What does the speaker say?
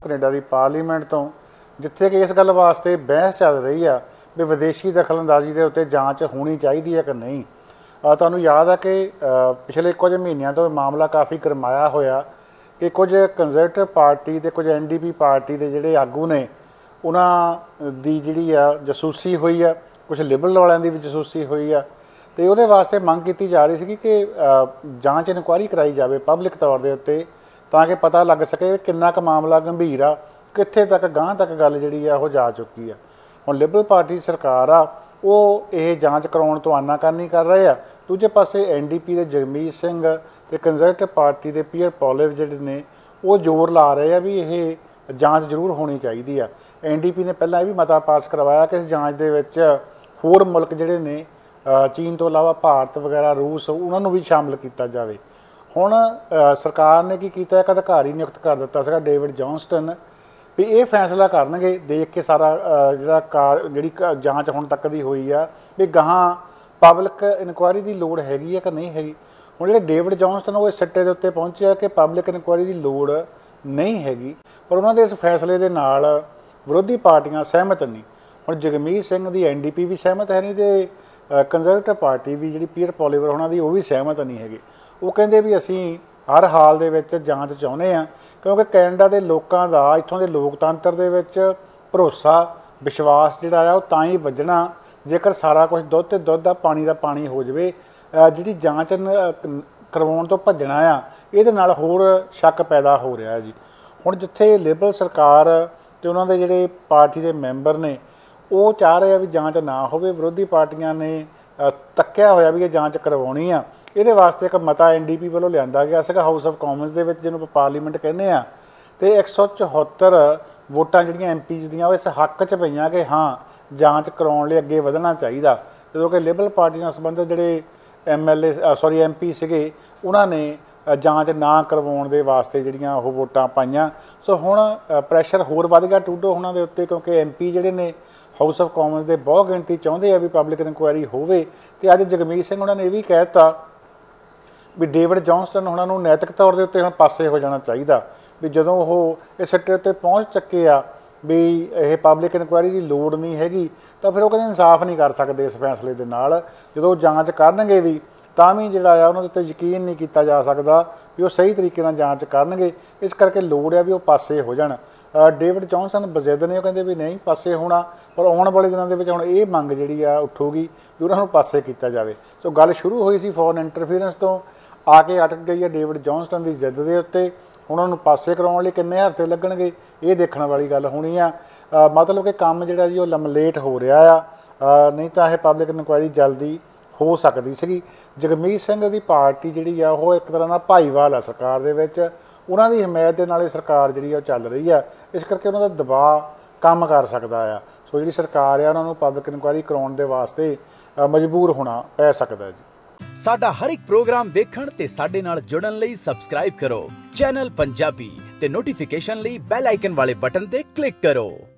Canada की parliament तो, जिथे कि इस गल वास्ते बहस चल रही है भी विदेशी दखलअंदाजी के उत्ते जांच होनी चाहिए है कि नहीं। तुहानूं याद है कि पिछले कुछ महीनों तो मामला काफ़ी गरमाया होया कि कुछ कंजरवेटिव पार्टी ते कुछ NDP पार्टी के जिहड़े आगू ने उन्हां दी जिहड़ी आ जसूसी हुई है, कुछ लिबरल वालियां दी भी जसूसी हुई है। तो वो वास्ते मंग की जा रही सी कि जांच इनकुआरी कराई जाए पब्लिक तौर के उत्ते, ताकि पता लग सके किन्ना क मामला गंभीर आ, कित्थे तक गांह तक गल जिहड़ी आ वो जा चुकी है। हुण लिबरल पार्टी सरकार आ वो ये जांच कराउण तो आनाकानी कर रहे आ, दूजे पासे NDP के जगमीत सिंह ते कंजरवेटिव पार्टी के पीयर पॉलिव जिहड़े ने वो जोर ला रहे आ भी ये जांच जरूर होनी चाहिए आ। NDP ने पहलां ये भी मता पास करवाया कि इस जांच दे विच होर मुल्क जिहड़े ने चीन तो इलावा भारत वगैरह रूस उन्होंने भी शामिल किया जाए। हुण सरकार ने की कीता, एक अधिकारी नियुक्त कर दिता सीगा डेविड जॉनस्टन भी ये फैसला करनगे देख के सारा जिहड़ी जांच हुण तक दी हुई आ भी गाहां पब्लिक इनकुआरी की लोड़ हैगी है कि नहीं हैगी। हुण जिहड़े डेविड जॉनस्टन वो इस सिट्टे दे उत्ते पहुंचे कि पब्लिक इनकुआरी की लोड़ नहीं हैगी, पर उन्होंने इस फैसले दे नाल विरोधी पार्टियां सहमत नहीं। हुण जगमीत सिंह दी NDP भी सहमत है नहीं तो कंजरवेटिव पार्टी भी जी पीयर पॉलीवर होना दी वो भी सहमत नहीं है। वो कहते भी असी हर हाल दे विच जांच चाहुंदे आ, क्योंकि कैनेडा के लोगों का इत्थों के लोकतंत्र दे विच भरोसा विश्वास जिहड़ा आ तां ही वजना जेकर सारा कुछ दुध ते दुध आ पानी का पानी हो जाए। जिहड़ी जांच करवाउण तो भज्जना आ इहदे नाल होर शक पैदा हो रहा है जी। हुण जिथे लिबरल सरकार ते उन्हां दे जिहड़े पार्टी के मैंबर ने वो चाह रहे भी जांच ना हो, विरोधी पार्टियां ने तक्या होया भी ये जांच करवाउणी आ। ये वास्ते एक मता NDP वालों लिया गया सीगा हाउस ऑफ कॉमन्स दे विच, जिहनूं पार्लीमेंट कहने आ, ते 174 वोटां जिहड़ियां MPs दियां इस हक च पईयां कि हाँ जांच कराउण लई अगे वधना चाहीदा, जदों कि लिबरल पार्टी नाल संबंधित जिहड़े MP सीगे उन्हां ने जांच ना करवाउण दे वास्ते जिहड़ियां ओह वोटां पाईयां। सो हुण प्रैशर होर वध गया टूडो हुणां दे उत्ते, क्योंकि MP जिहड़े ने हाउस ऑफ कॉमन्स के बहुत गिणती चाहते हैं भी पब्लिक इनकुआरी होवे। ते अज जगमीत सिंह उन्होंने ये भी कहता भी डेविड जॉनस्टन उन्होंने नैतिक तौर के उत्ते हुण पासे हो जाना चाहिए भी जदों वो इस सिट्टे उत्ते पहुँच चुके आ भी यह पब्लिक इनकुआरी की लोड़ नहीं हैगी, तो फिर वो कहते इंसाफ नहीं कर सकते इस फैसले के नाल। जो जांच करनगे भी तां भी जिहड़ा आ उन्हां दे उत्ते यकीन नहीं किया जा सकता भी वो सही तरीके नाल जांच करनगे, इस करके लोड़ आ भी वो पासे हो जाण। डेविड जॉनसन बजिद ने कहते भी नहीं पासे होना, पर आने वाले दिनों के हुण ये मंग जिहड़ी आ उठूगी भी उन्होंने पासे किया जाए। सो गल शुरू हुई सी फॉरन इंटरफीरेंस तो आके अटक गई है डेविड जॉनस्टन की जिद के उत्ते। उन्होंने पासे कराउण लई किन्ने हफ्ते लगणगे ये देखण वाली गल होनी आ। मतलब कि काम जिहड़ा जी वो लमलेट हो रहा आ, नहीं तो यह पब्लिक इनकुआरी जल्दी हो सकती सी। जगमीत सिंह की पार्टी जिहड़ी आ वो एक तरह नाल भाईवाल आ सरकार दे विच, उन्हां दी हिमायत दे नाल ही सरकार जिहड़ी आ चल रही है, इस करके उन्हां दा दबाव काम कर सकता आ। सो जिहड़ी सरकार आ उन्हां नूं पब्लिक इनकुआरी कराउण दे वास्ते मजबूर होना पै सकदा जी। साडा हर एक प्रोग्राम देखण ते साडे नाल जुड़न लई सबसक्राइब करो चैनल पंजाबी ते नोटिफिकेशन लई बैल आइकन वाले बटन ते क्लिक करो।